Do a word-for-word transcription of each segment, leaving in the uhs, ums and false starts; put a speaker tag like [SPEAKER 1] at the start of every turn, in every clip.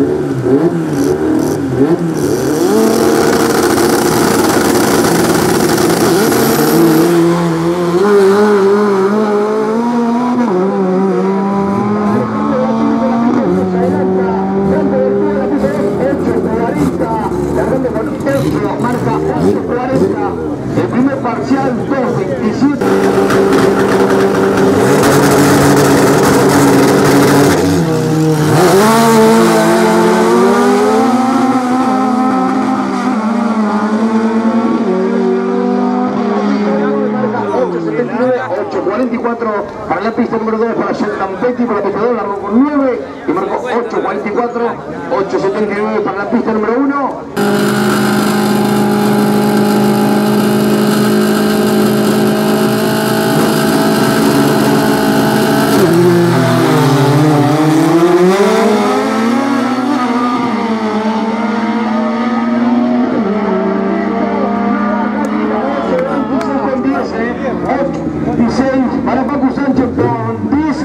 [SPEAKER 1] Marca ocho cuarenta, el primer parcial dos veintisiete. ocho cuarenta y cuatro para la pista número dos para John Lampetti, para la pista dos largó con nueve y marcó ocho cuarenta y cuatro, ocho setenta y nueve para la pista número uno. dieciséis para Facu Sánchez con diez.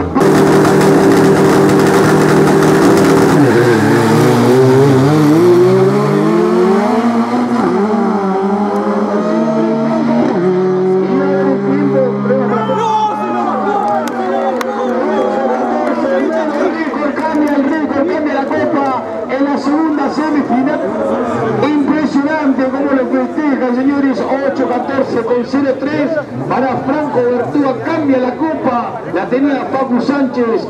[SPEAKER 1] Cambia el récord, cambia la copa en la segunda semifinal. Impresionante como lo festeja, señores. Ocho catorce con cero tres para Franco Vertúa, cambia la copa, la tenía Facu Sánchez.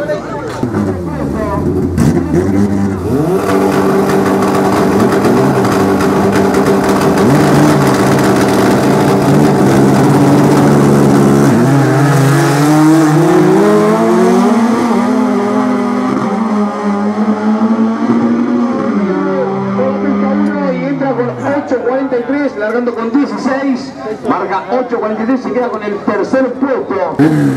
[SPEAKER 1] ocho cuarenta y tres, largando con dieciséis, marca ocho cuarenta y tres, se queda con el tercer puesto.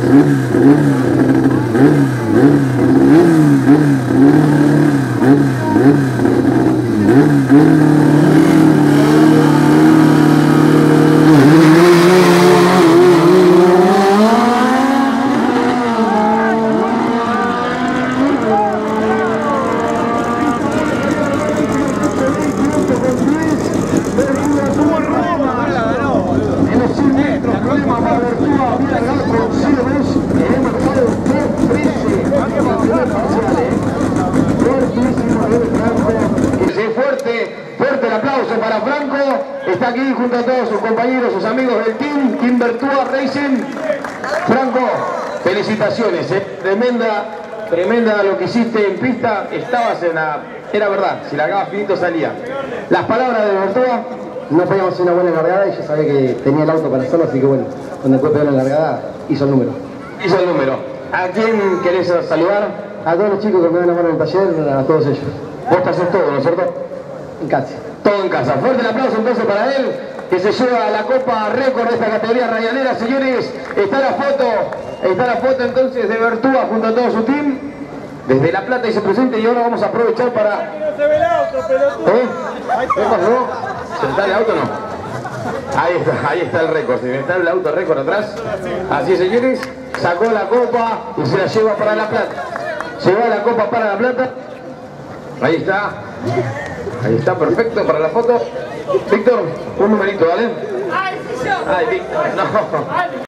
[SPEAKER 1] Fuerte el aplauso para Franco, está aquí junto a todos sus compañeros, sus amigos del team, Team Vertúa Racing. Franco, felicitaciones, ¿eh? tremenda, tremenda lo que hiciste en pista, estabas en la... era verdad, si largabas finito salía. Las palabras de Vertúa.
[SPEAKER 2] No podíamos hacer una buena largada y yo sabía que tenía el auto para hacerlo, así que bueno, cuando después pegar la largada, hizo el número.
[SPEAKER 1] Hizo el número. ¿A quién querés saludar?
[SPEAKER 2] A todos los chicos que me dan la mano en el taller, a todos ellos.
[SPEAKER 1] Vos te haces todo, ¿no es cierto?
[SPEAKER 2] En casa.
[SPEAKER 1] Todo en casa. Fuerte el aplauso entonces para él, que se lleva la copa récord de esta categoría radialera, señores. Está la foto, está la foto entonces de Vertúa junto a todo su team. Desde La Plata y se presente y ahora vamos a aprovechar para...
[SPEAKER 3] No se ve el auto, pelotudo.
[SPEAKER 1] ¿Eh? ¿Qué pasó? ¿Se está el auto o no? Ahí está, ahí está el récord. Si está el auto récord atrás. Así, señores, sacó la copa y se la lleva para La Plata. Lleva la copa para La Plata. Ahí está. Ahí está, perfecto para la foto. Víctor, un numerito, ¿vale?
[SPEAKER 3] ¡Ay, sí, yo!
[SPEAKER 1] Ay, Víctor, no.